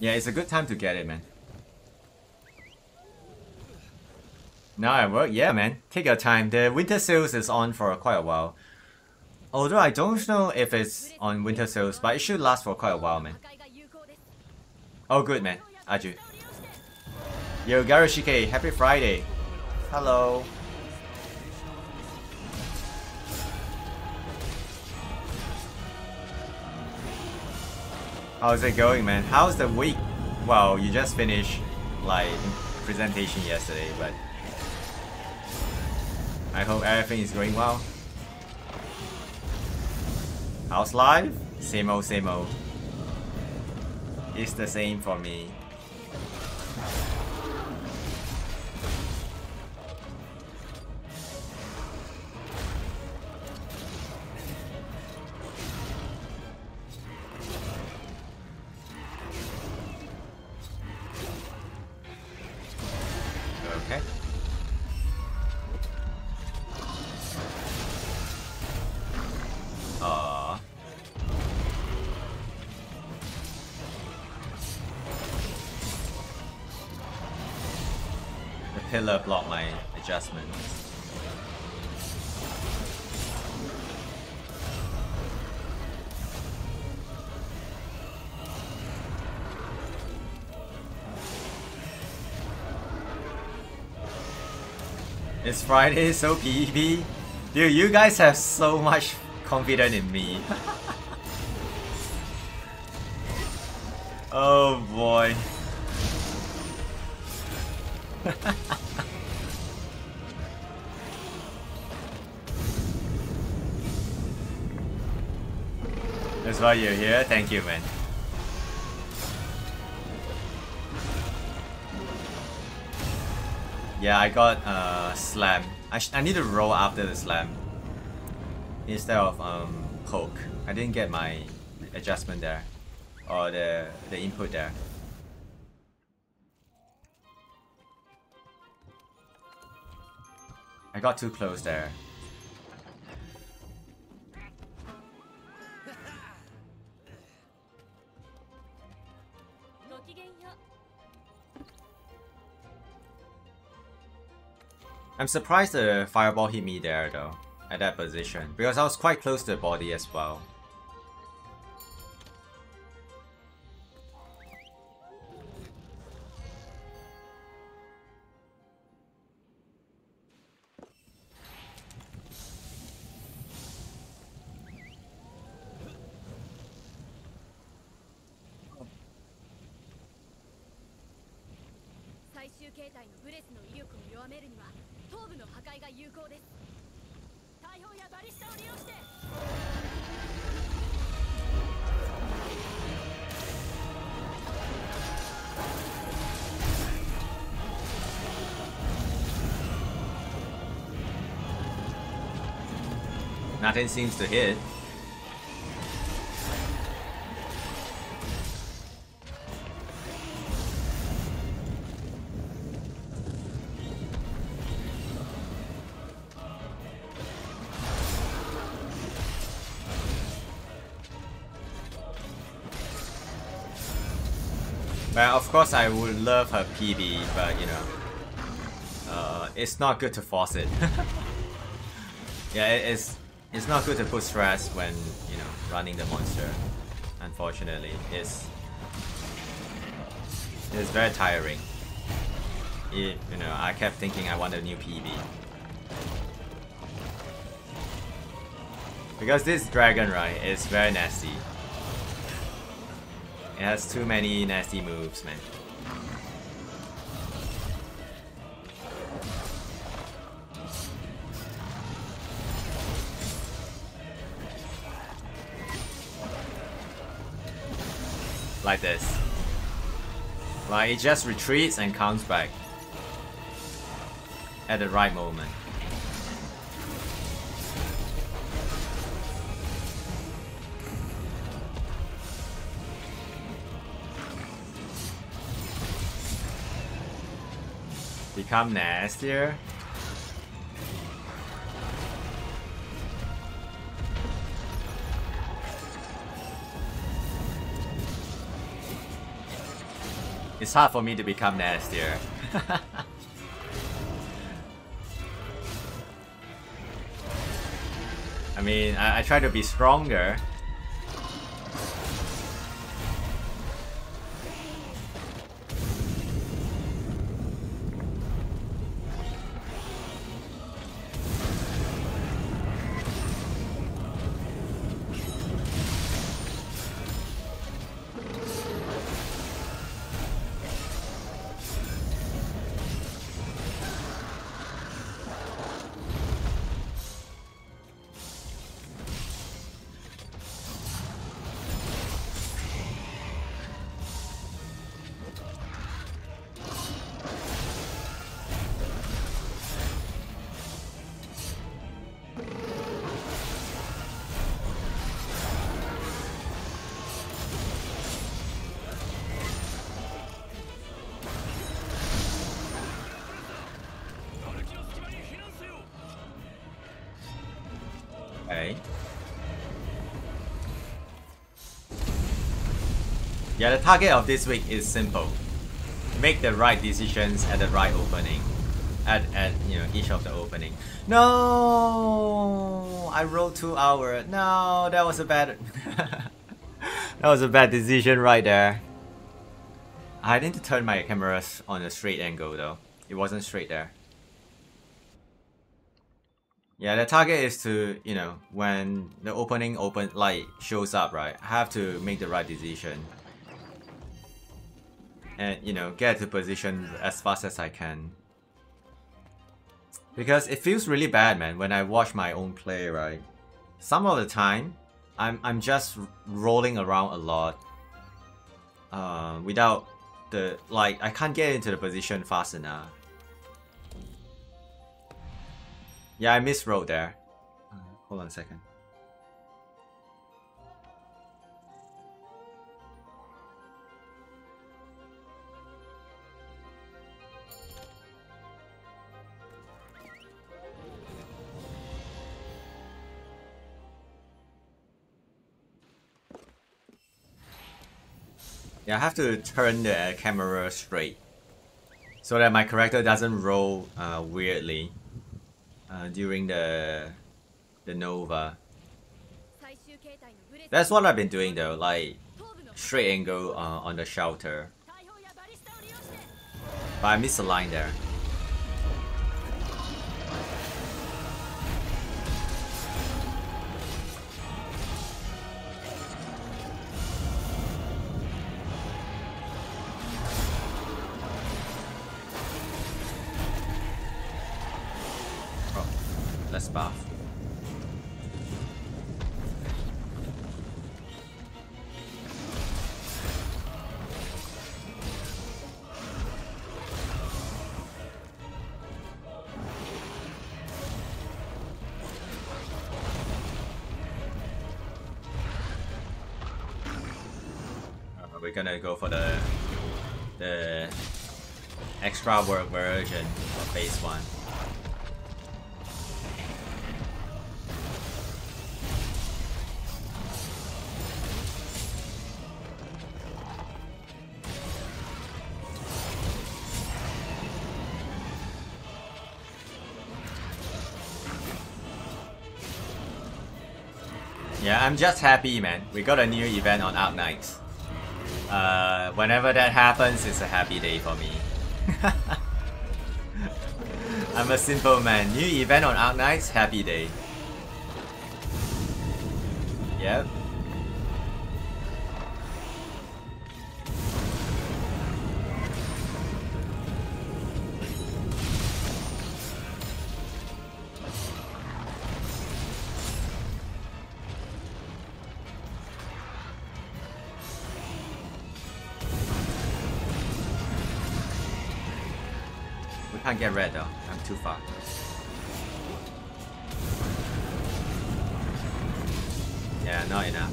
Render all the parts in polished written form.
Yeah, it's a good time to get it, man. Now at work? Yeah, man. Take your time. The winter sales is on for quite a while. Although I don't know if it's on winter sales, but it should last for quite a while, man. Oh, good, man. Aju. Yo, Garushike, happy Friday. Hello. How's it going, man? How's the week? Well, you just finished, like, presentation yesterday, but I hope everything is going well. How's life? Same old, same old. It's the same for me. Okay. The pillar blocked my adjustments. It's Friday, so PvP. Dude, you guys have so much confidence in me. Oh boy. That's why you're here. Thank you, man. Yeah, I got slam. I need to roll after the slam instead of poke. I didn't get my adjustment there or the input there. I got too close there. I'm surprised the fireball hit me there though, at that position, because I was quite close to the body as well. Nothing seems to hit. Well, of course I would love her PB, but you know, it's not good to force it. Yeah, it's not good to put stress when, you know, running the monster. Unfortunately, it's very tiring. You know, I kept thinking I want a new PB. Because this dragon, right, is very nasty. It has too many nasty moves, man. Like this. Like it just retreats and comes back at the right moment. Become nastier. It's hard for me to become nastier. I mean, I try to be stronger. Okay. Yeah, the target of this week is simple. Make the right decisions at the right opening. At you know, each of the opening. No, I rolled 2 hours. No, that was a bad that was a bad decision right there. I need to turn my cameras on a straight angle though. It wasn't straight there. Yeah, the target is to, you know, when the opening light shows up, right? I have to make the right decision. And, you know, get to position as fast as I can. Because it feels really bad, man, when I watch my own play, right? Some of the time, I'm just rolling around a lot. Without the, like, I can't get into the position fast enough. Yeah, I misrolled there. Hold on a second. Yeah, I have to turn the camera straight so that my character doesn't roll weirdly during the Nova. That's what I've been doing though, like straight angle on the shelter. But I missed a line there. Let's buff. We're gonna go for the extra work version of phase 1. Yeah, I'm just happy, man. We got a new event on Arknights. Whenever that happens, it's a happy day for me. I'm a simple man. New event on Arknights, happy day. Yep. Can't get red though, I'm too far. Yeah, not enough.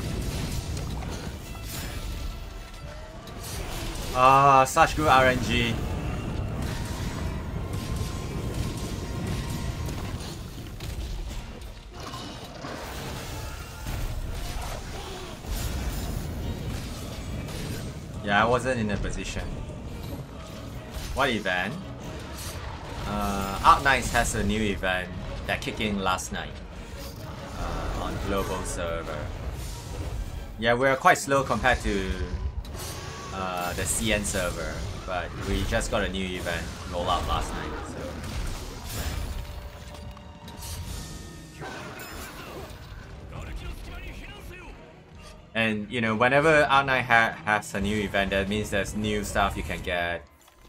Ah, such good RNG. Yeah, I wasn't in a position. What event? Arknights has a new event that kicked in last night on global server. Yeah, we're quite slow compared to the CN server, but we just got a new event roll out last night. So. And you know, whenever Arknight has a new event, that means there's new stuff you can get.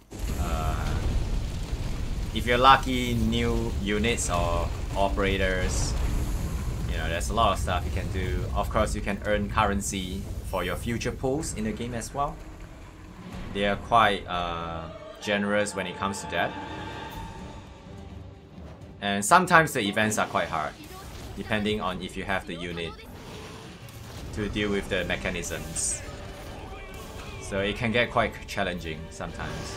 If you're lucky, new units or operators. You know, there's a lot of stuff you can do. Of course, you can earn currency for your future pulls in the game as well. They are quite generous when it comes to that. And sometimes the events are quite hard, depending on if you have the unit to deal with the mechanisms. So it can get quite challenging sometimes.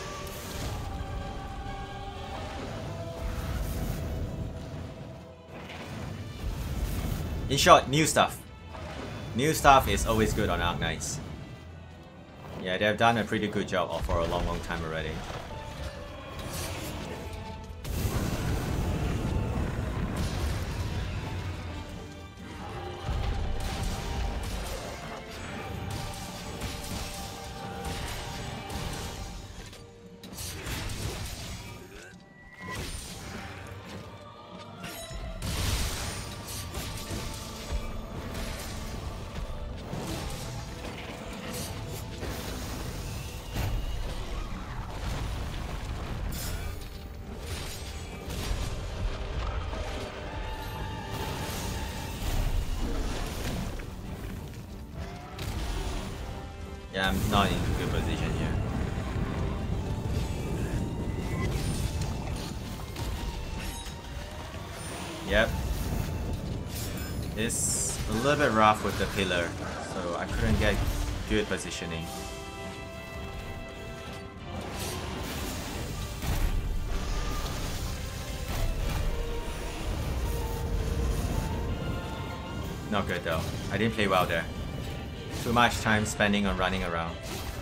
In short, new stuff. New stuff is always good on Arknights. Yeah, they've done a pretty good job for a long time already. Yeah, I'm not in a good position here. Yep. It's a little bit rough with the pillar, so I couldn't get good positioning. Not good though. I didn't play well there. Too much time spending on running around.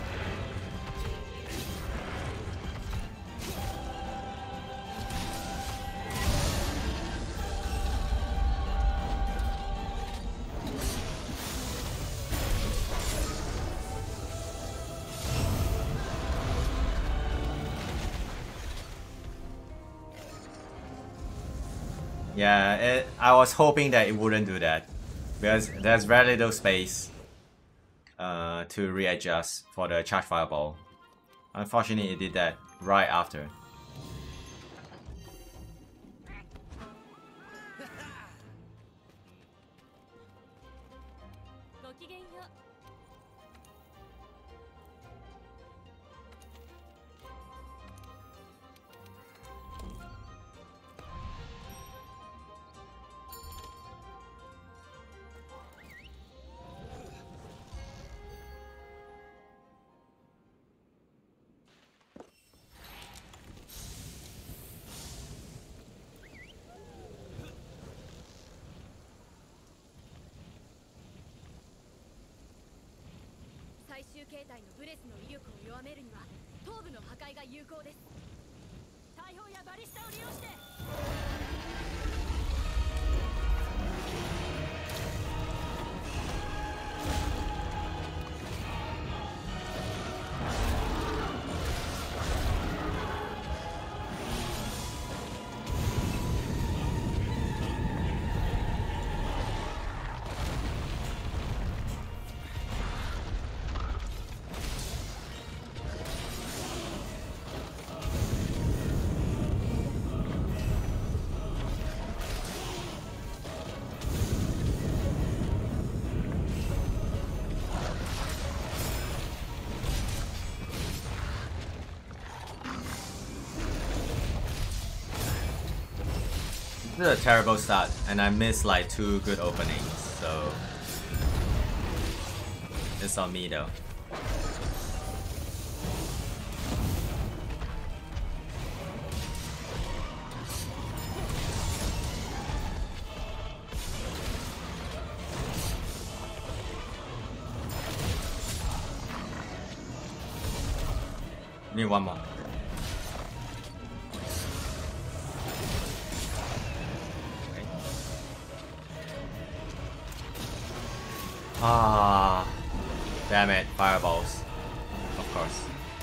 Yeah, I was hoping that it wouldn't do that, because there's very little space to readjust for the charge fireball. Unfortunately, it did that right after. This is a terrible start, and I missed like 2 good openings, so it's on me though. Need one more. Okay. Ah, damn it! Fireballs, of course.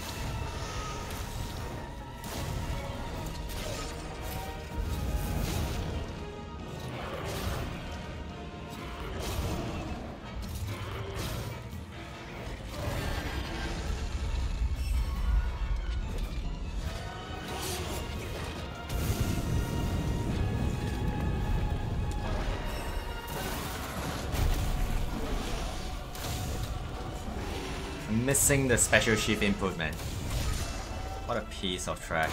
Missing the special shift input, man. What a piece of trash.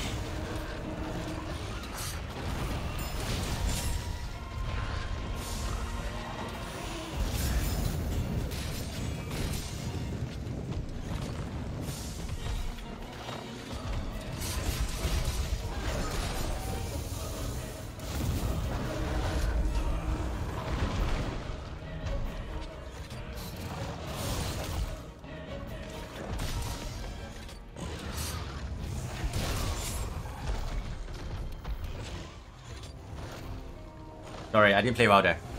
Sorry, I didn't play well there.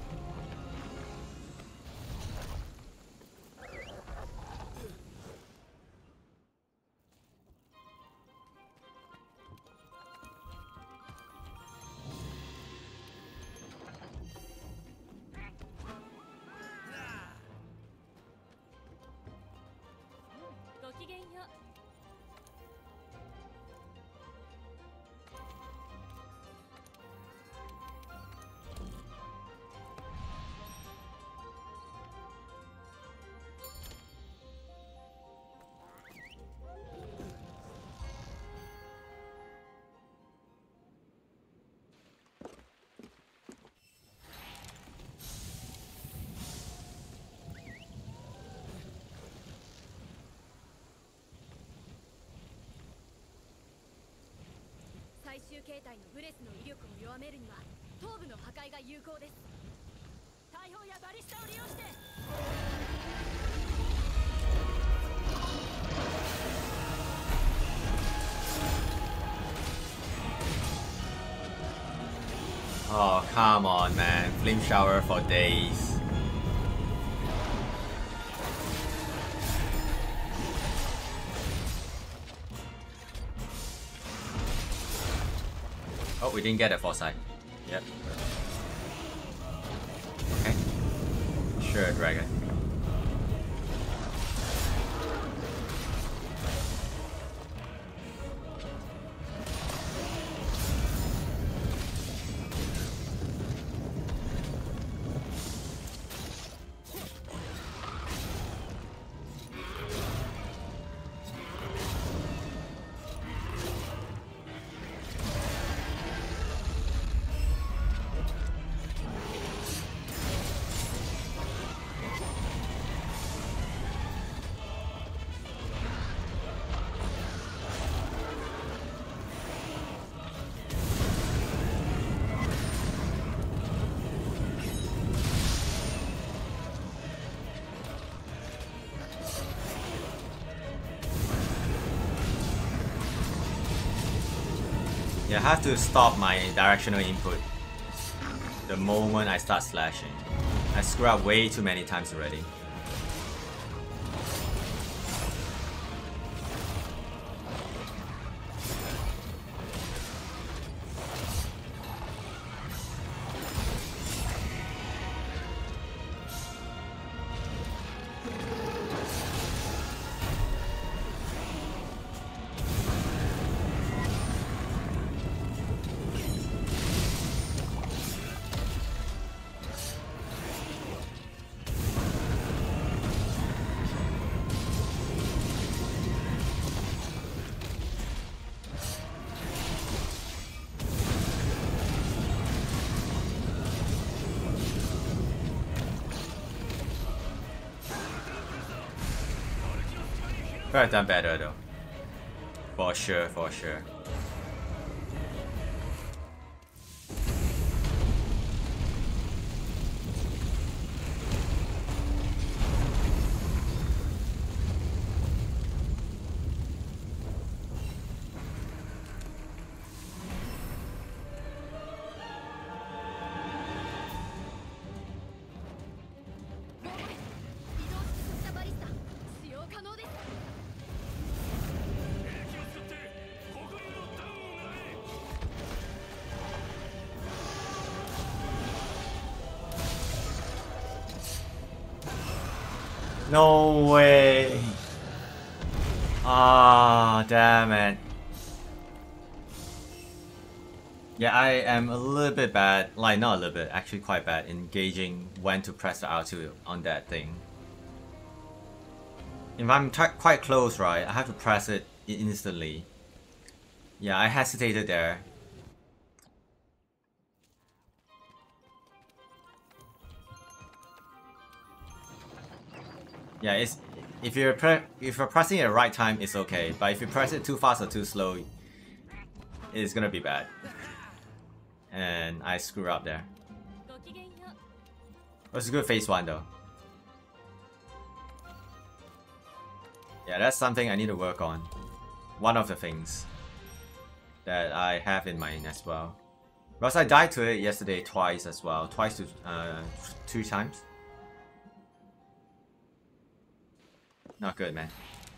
Oh, come on, man. Flame shower for days. Oh, we didn't get a foresight. Yep. Okay. Sure, dragon. Yeah, I have to stop my directional input the moment I start slashing. I screw up way too many times already. Could have done better though. For sure, for sure. No way. Ah, damn it. Yeah, I am a little bit bad, like not a little bit, actually quite bad in gauging when to press the R2 on that thing. If I'm quite close, right, I have to press it instantly. Yeah, I hesitated there. Yeah, it's if you're pressing it at the right time, it's okay. But if you press it too fast or too slow, it's gonna be bad. And I screw up there. It was a good phase 1 though. Yeah, that's something I need to work on. One of the things that I have in mind as well. Because I died to it yesterday twice as well. Twice to 2 times. Not good, man.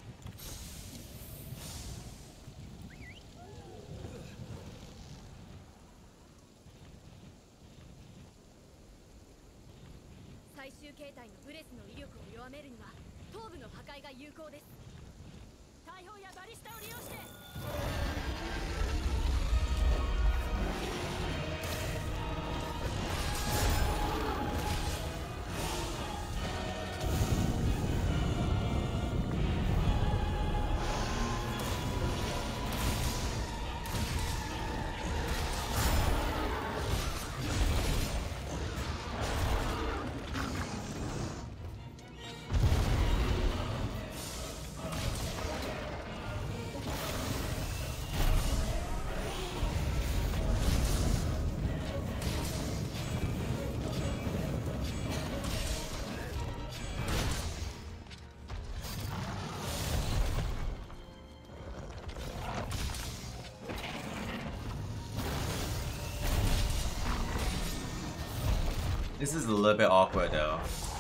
This is a little bit awkward though.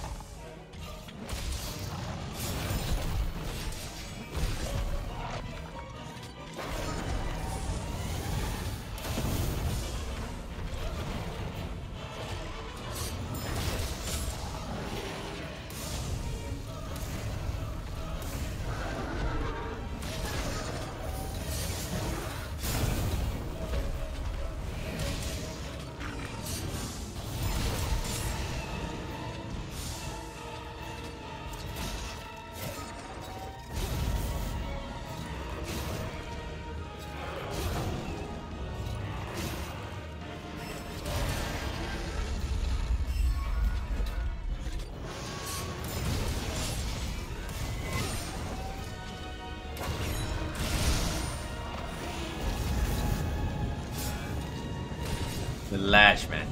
The latch, man.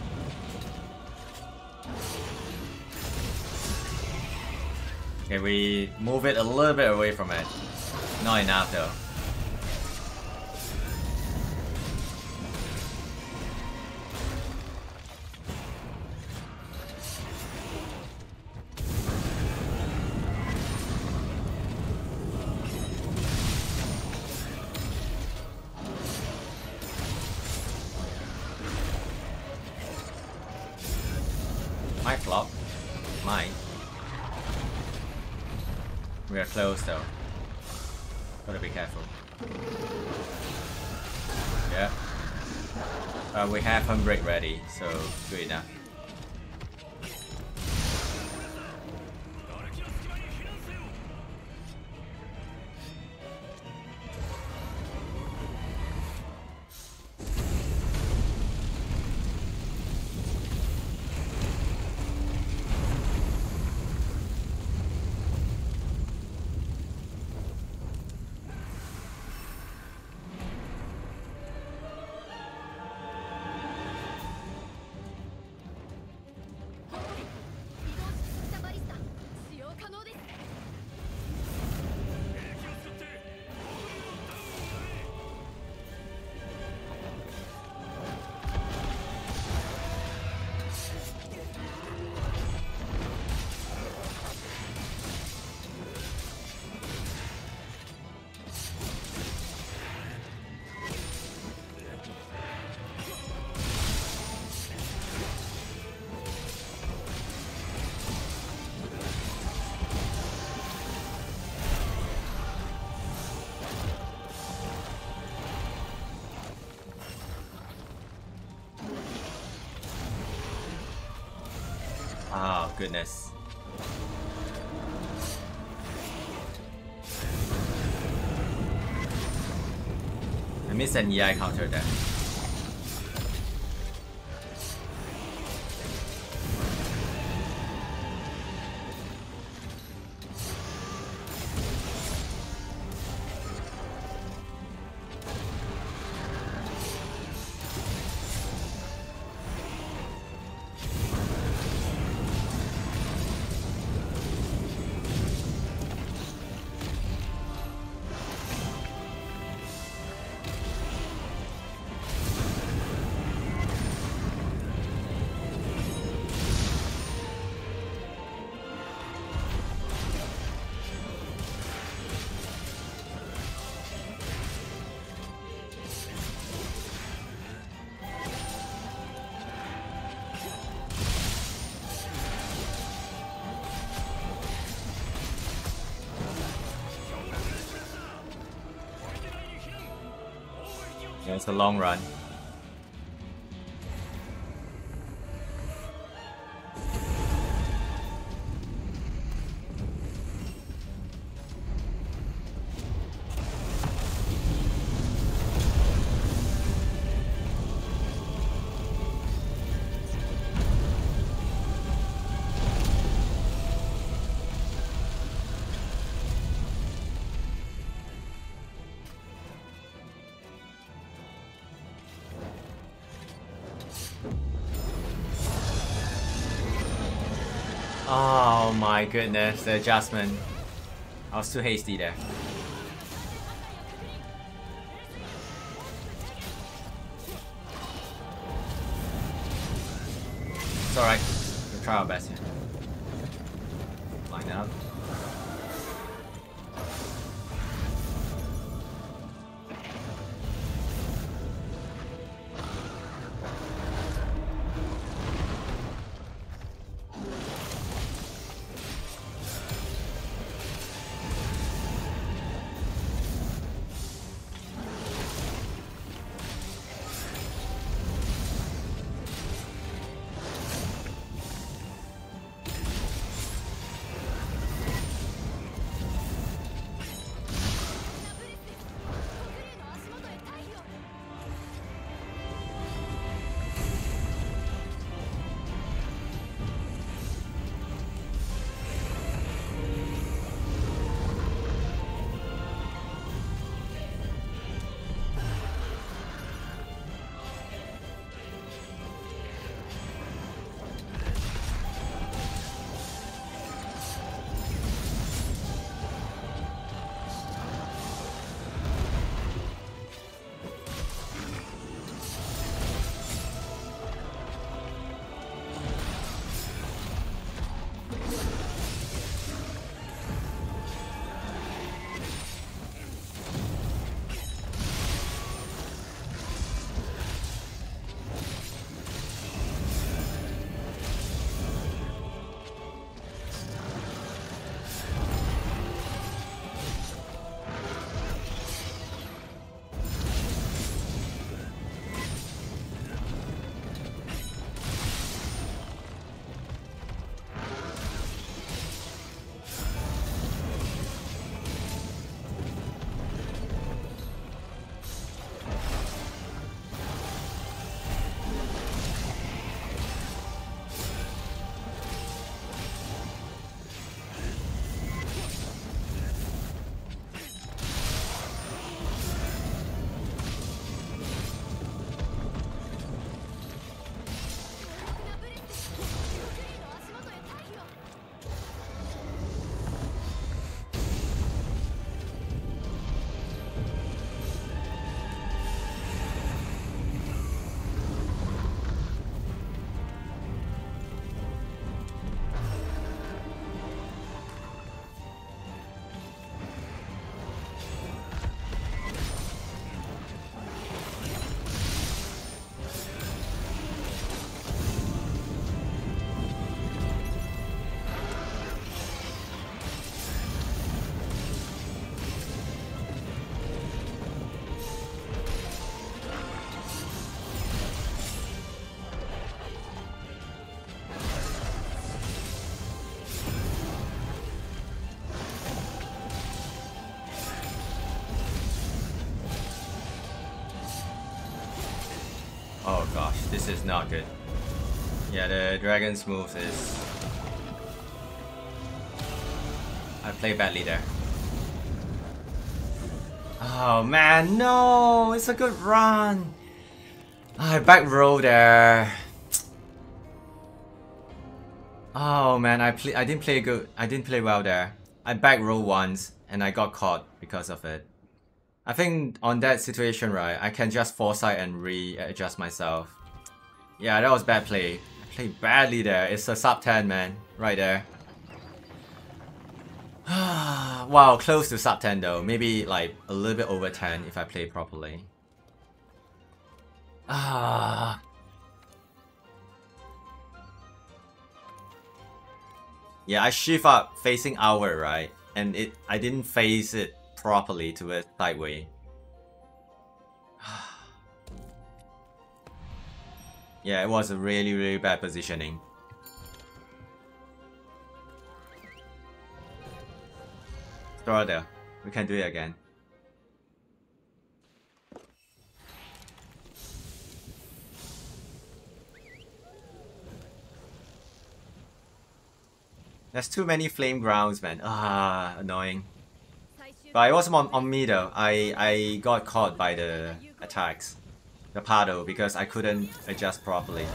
Okay, we move it a little bit away from it. Not enough though. Might flop. Might. We are close though. Gotta be careful. Yeah. We have Humbreak ready, so good enough. goodness. I missed an EI counter there. Yeah, it's a long run. Oh my goodness, the adjustment. I was too hasty there. It's alright. We'll try our best here. Line up. this is not good. Yeah, the dragon's moves is... I play badly there. Oh man, no! It's a good run! I back row there. Oh man, I didn't play good. I didn't play well there. I back row once and I got caught because of it. I think on that situation, right, I can just foresight and readjust myself. Yeah, that was bad play. I played badly there. It's a sub 10, man. Right there. Wow, close to sub 10 though. Maybe like a little bit over 10 if I play properly. Yeah, I shift up facing outward, right? And I didn't face it properly to a sideways. Yeah, it was a really bad positioning. Throw it there. We can do it again. There's too many flame grounds, man. Annoying. But it wasn't on me though. I got caught by the attacks. The paddle, because I couldn't adjust properly.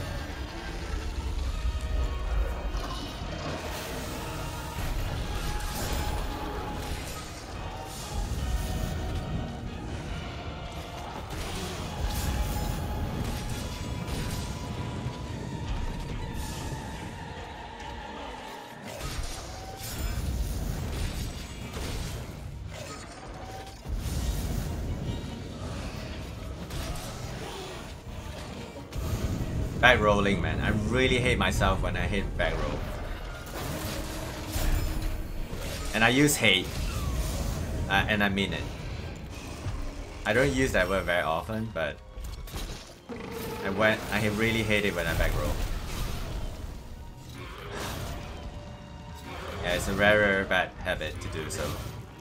Back rolling, man. I really hate myself when I hit back roll. And I use hate. And I mean it. I don't use that word very often, but I really hate it when I back roll. Yeah, it's a very bad habit to do so.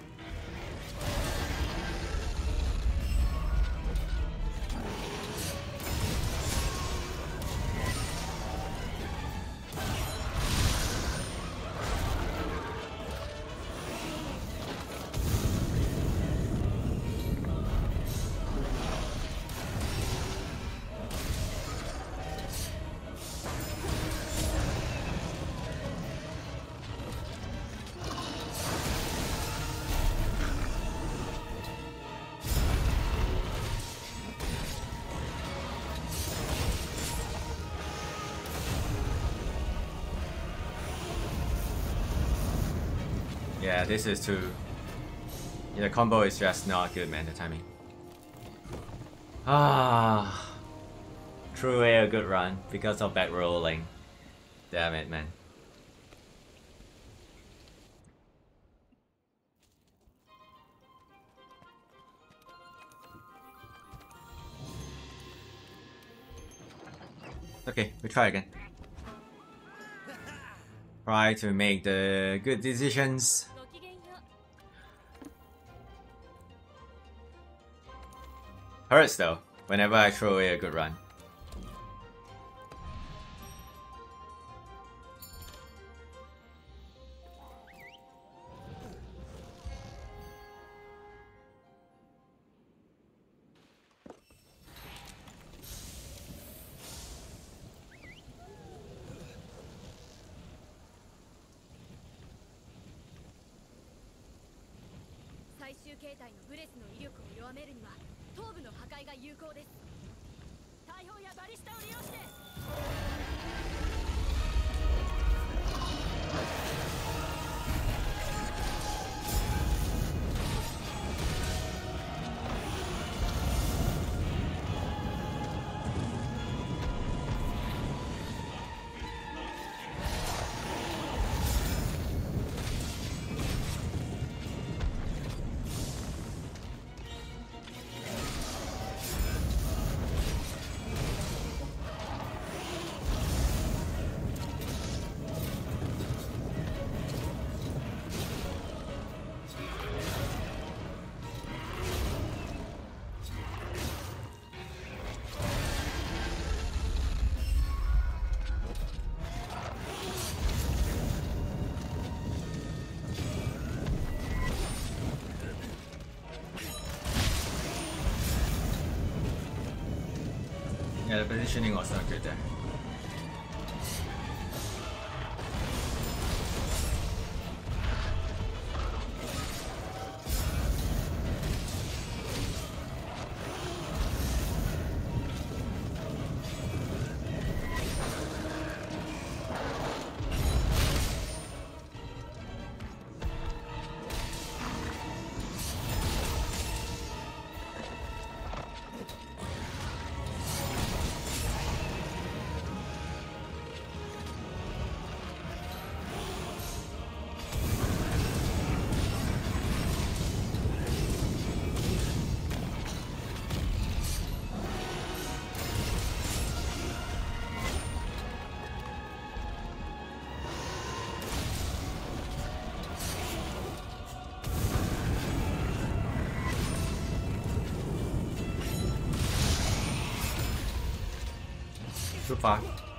Yeah, this is too... Yeah, the combo is just not good, man, the timing. True a good run because of back rolling. Damn it, man. Okay, we try again. Try to make the good decisions. Hurts though, whenever I throw away a good run. Yeah, the positioning was not good there. Too far.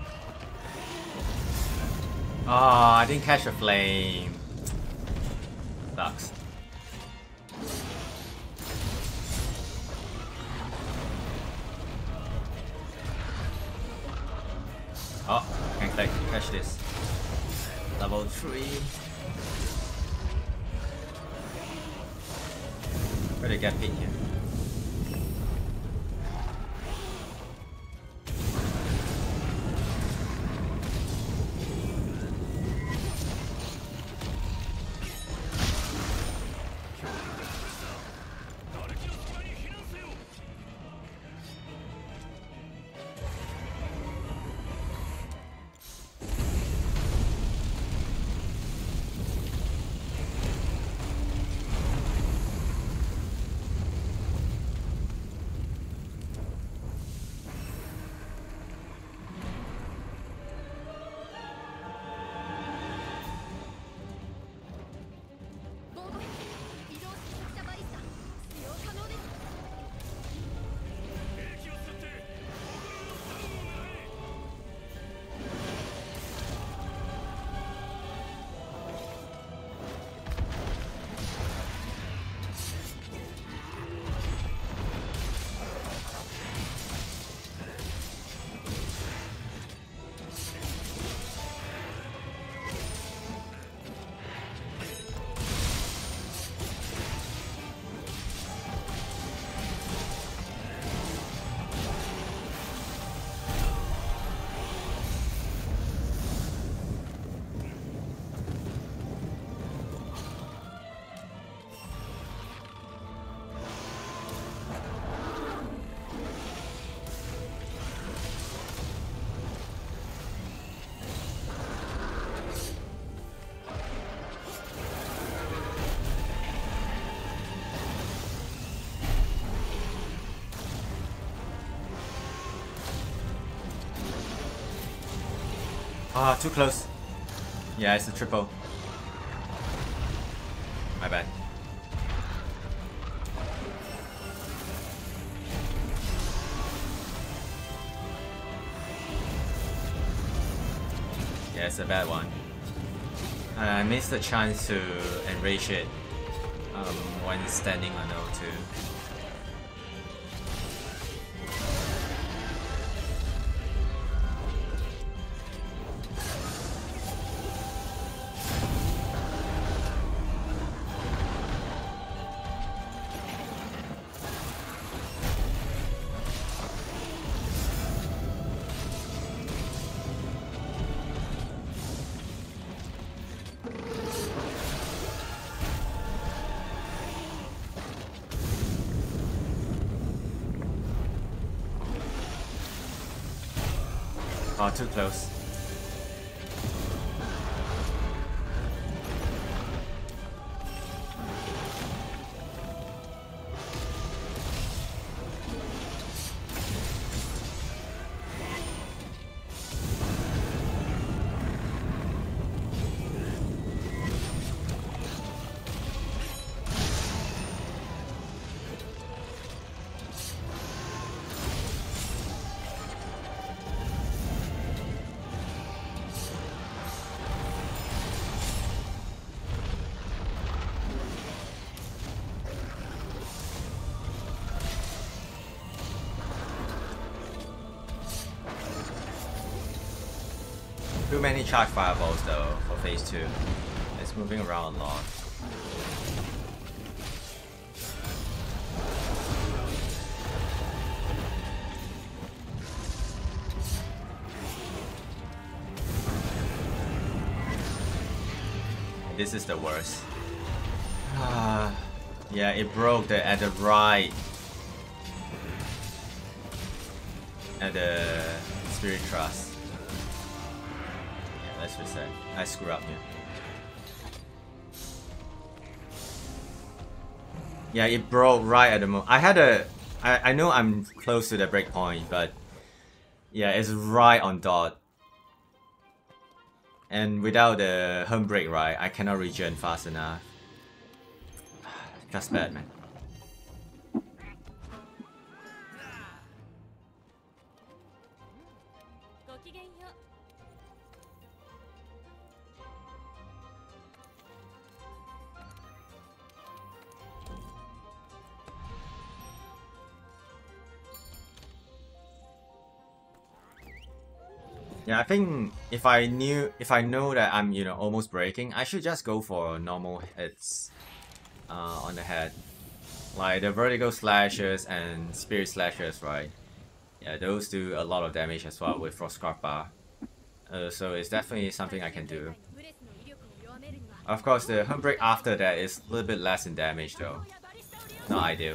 Oh, I didn't catch a flame. Sucks. Oh, can catch this. Level 3. Where to get hit here? Ah, too close. Yeah, it's a triple. My bad. Yeah, it's a bad one. I missed the chance to enrage it when standing on O2. Oh, too close. many charge fireballs though for phase 2. It's moving around a lot. This is the worst. Yeah, it broke at the right. At the Spirit Trust. Yeah, let's reset. I screw up here. Yeah, it broke right at the moment. I know I'm close to the breakpoint, but yeah, it's right on dot. And without the home break, right, I cannot regen fast enough. That's bad, man. Yeah, I think if I know that I'm almost breaking, I should just go for normal hits on the head, like the vertical slashes and spirit slashes, right? Yeah, those do a lot of damage as well with Frostcarf bar. So it's definitely something I can do. Of course, the home break after that is a little bit less in damage though. Not ideal.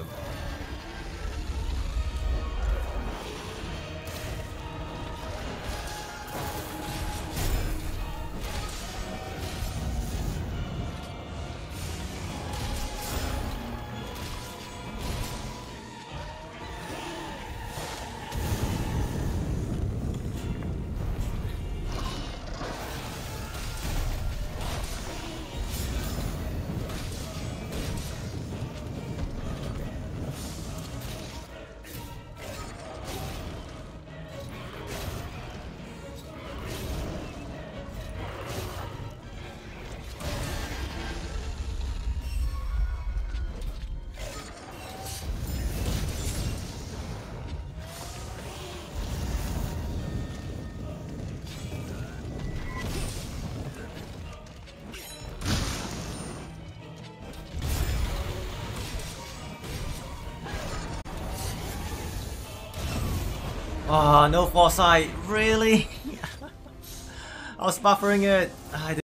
Oh, no foresight, really? I was buffering it.